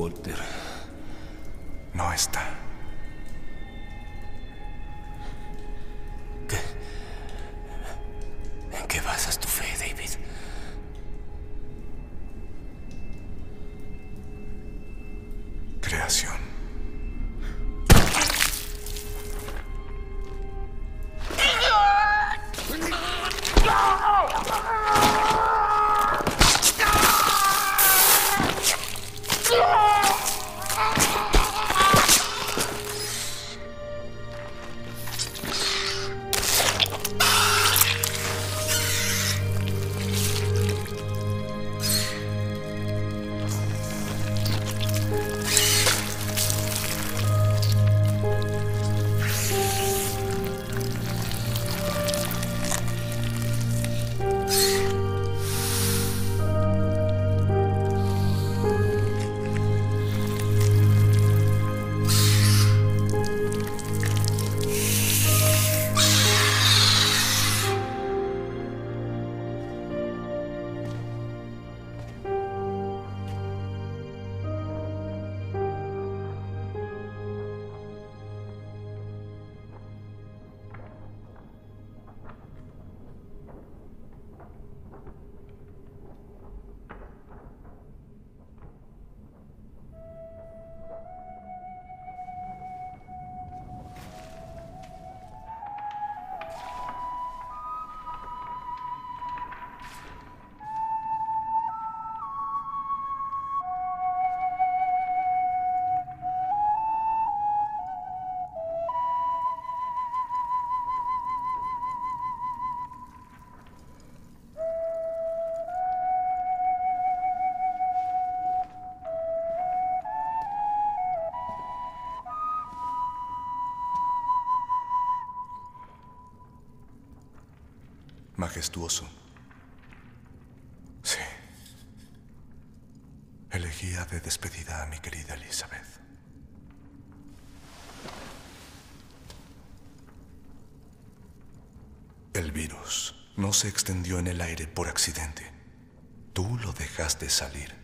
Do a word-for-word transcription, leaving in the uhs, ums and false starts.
Walter. No está. ¿Qué? ¿En qué basas tu fe, David? Creación. Majestuoso. Sí. Elegía de despedida a mi querida Elizabeth. El virus no se extendió en el aire por accidente. Tú lo dejaste salir.